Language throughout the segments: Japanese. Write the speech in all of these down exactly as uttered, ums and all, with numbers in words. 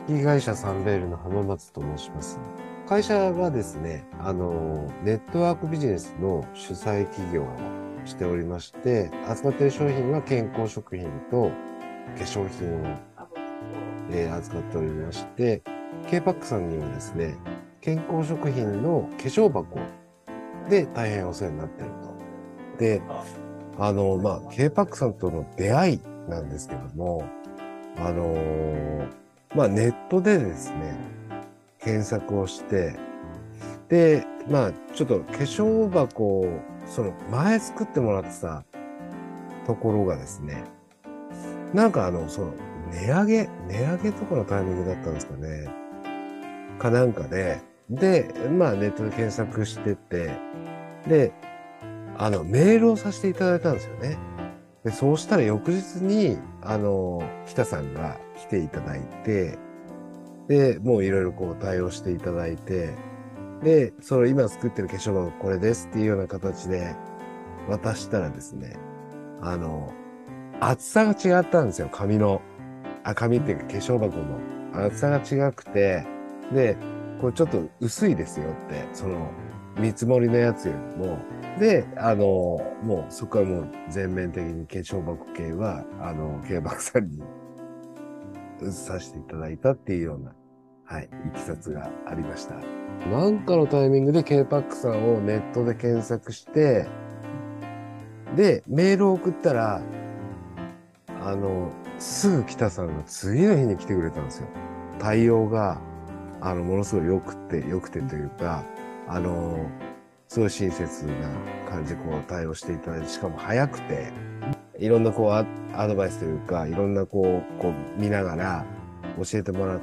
式会社サンベールの浜松と申します。会社はですね、あの、ネットワークビジネスの主催企業をしておりまして、扱っている商品は健康食品と化粧品を、えー扱っておりまして、K-パック さんにはですね、健康食品の化粧箱で大変お世話になっていると。で、あの、まあ、K-パック さんとの出会いなんですけども、あのーまあ、ネットでですね、検索をして、で、まあ、ちょっと化粧箱を、その前作ってもらってたところがですね、なんかあの、その、値上げ、値上げとかのタイミングだったんですかね。かなんかで、で、まあネットで検索してて、で、あの、メールをさせていただいたんですよね。で、そうしたら翌日に、あの、北さんが来ていただいて、で、もういろいろこう対応していただいて、で、その今作ってる化粧箱これですっていうような形で渡したらですね、あの、厚さが違ったんですよ、紙の。あ、紙っていうか化粧箱の厚さが違くて、で、これちょっと薄いですよって、その見積もりのやつよりも、で、あの、もうそこはもう全面的に化粧箱系は、あの、K バクさんに移させていただいたっていうような、はい、いきさつがありました。なんかのタイミングで K-パック さんをネットで検索して、で、メールを送ったら、あの、すぐ北さんが次の日に来てくれたんですよ。対応が、あの、ものすごい良くて、良くてというか、あの、すごい親切な感じでこう対応していただいて、しかも早くて、いろんなこうア、アドバイスというか、いろんなこう、こう見ながら教えてもらって、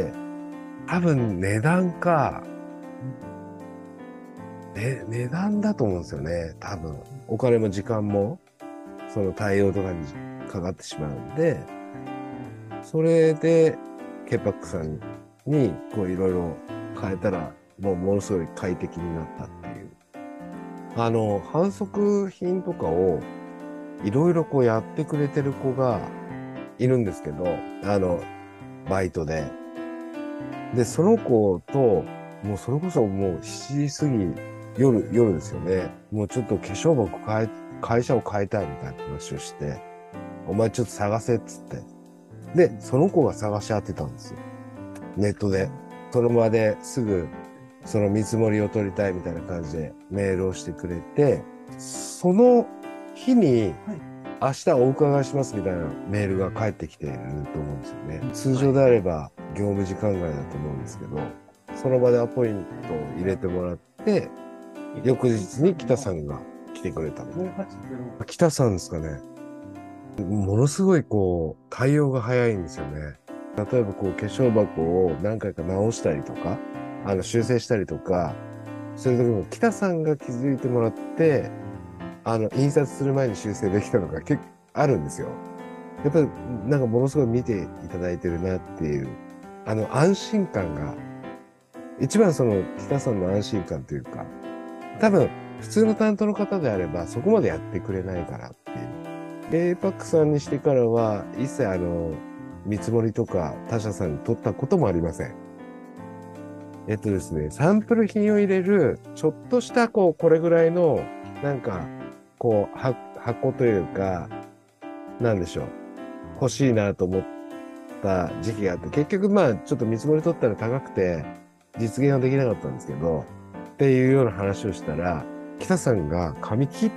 多分値段か、ね、値段だと思うんですよね。多分。お金も時間も、その対応とかにかかってしまうんで、それで、K-パック さんに、こういろいろ変えたら、もうものすごい快適になったっていう。あの、販促品とかをいろいろこうやってくれてる子がいるんですけど、あの、バイトで。で、その子と、もうそれこそもうしちじ過ぎ、夜、夜ですよね。もうちょっと化粧箱変え、会社を変えたいみたいな話をして、お前ちょっと探せっつって。で、その子が探し当てたんですよ。ネットで。その場ですぐ、その見積もりを取りたいみたいな感じでメールをしてくれて、その日に、明日お伺いしますみたいなメールが返ってきていると思うんですよね。通常であれば業務時間外だと思うんですけど、その場でアポイントを入れてもらって、翌日に北さんが来てくれたみたいな。北さんですかね。ものすごいこう、対応が早いんですよね。例えばこう、化粧箱を何回か直したりとか、あの、修正したりとか、そういう時も北さんが気づいてもらって、あの、印刷する前に修正できたのが結構あるんですよ。やっぱり、なんかものすごい見ていただいてるなっていう、あの、安心感が、一番その、北さんの安心感というか、多分、普通の担当の方であれば、そこまでやってくれないからっていう。で、エーパックさんにしてからは、一切あの、見積もりとか他社さんに取ったこともありません。えっとですね、サンプル品を入れる、ちょっとした、こう、これぐらいの、なんか、こう、は箱というか、なんでしょう。欲しいなと思った時期があって、結局まあ、ちょっと見積もり取ったら高くて、実現はできなかったんですけど、っていうような話をしたら、北さんが紙切って、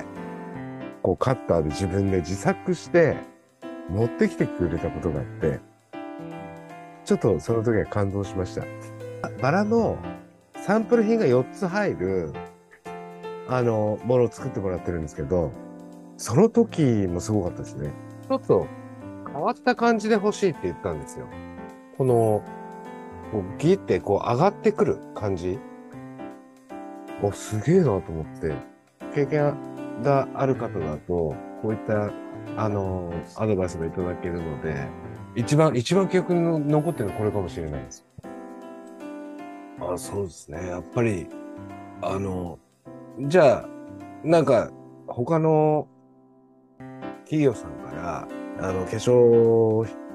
こうカッターで自分で自作して持ってきてくれたことがあって、ちょっとその時は感動しました。バラのサンプル品がよっつ入る、あの、ものを作ってもらってるんですけど、その時もすごかったですね。ちょっと変わった感じで欲しいって言ったんですよ。この、こうギってこう上がってくる感じ。お、すげえなと思って、経験がある方だと、こういった、あの、アドバイスがいただけるので、一番、一番記憶に残ってるのはこれかもしれないです。あ、そうですね。やっぱり、あの、じゃあ、なんか、他の企業さんから、あの、化粧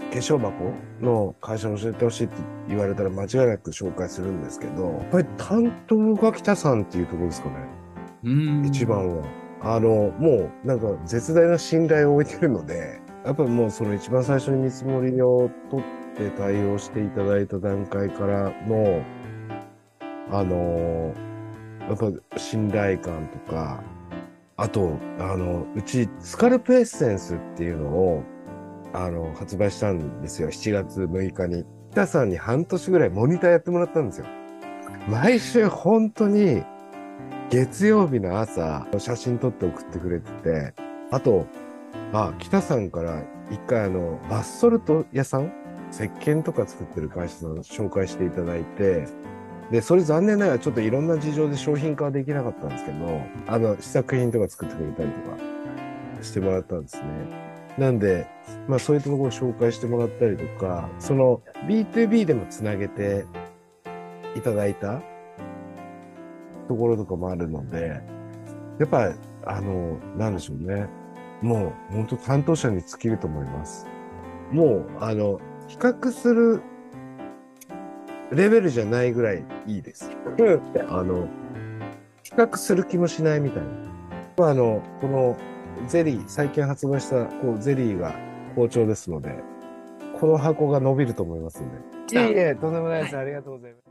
化粧箱の会社を教えてほしいって言われたら間違いなく紹介するんですけど、やっぱり担当が北さんっていうところですかね。 うーん。 一番は。あの、もうなんか絶大な信頼を置いてるので、やっぱもうその一番最初に見積もりを取って対応していただいた段階からの、あの、やっぱ信頼感とか、あと、あの、うちスカルプエッセンスっていうのを、あの、発売したんですよ。しちがつむいかに。北さんに半年ぐらいモニターやってもらったんですよ。毎週本当に月曜日の朝、写真撮って送ってくれてて、あと、あ、北さんから一回あの、バスソルト屋さん、石鹸とか作ってる会社さん紹介していただいて、で、それ残念ながらちょっといろんな事情で商品化はできなかったんですけど、あの、試作品とか作ってくれたりとかしてもらったんですね。なんで、まあそういったところを紹介してもらったりとか、その ビーツービー でもつなげていただいたところとかもあるので、やっぱり、あの、なんでしょうね。もう、本当担当者に尽きると思います。もう、あの、比較するレベルじゃないぐらいいいです。あの、比較する気もしないみたいな。あの、このゼリー、最近発売したこうゼリーが好調ですので、この箱が伸びると思いますんで。いえいさえ、とんでもないです。 はい。 ありがとうございます。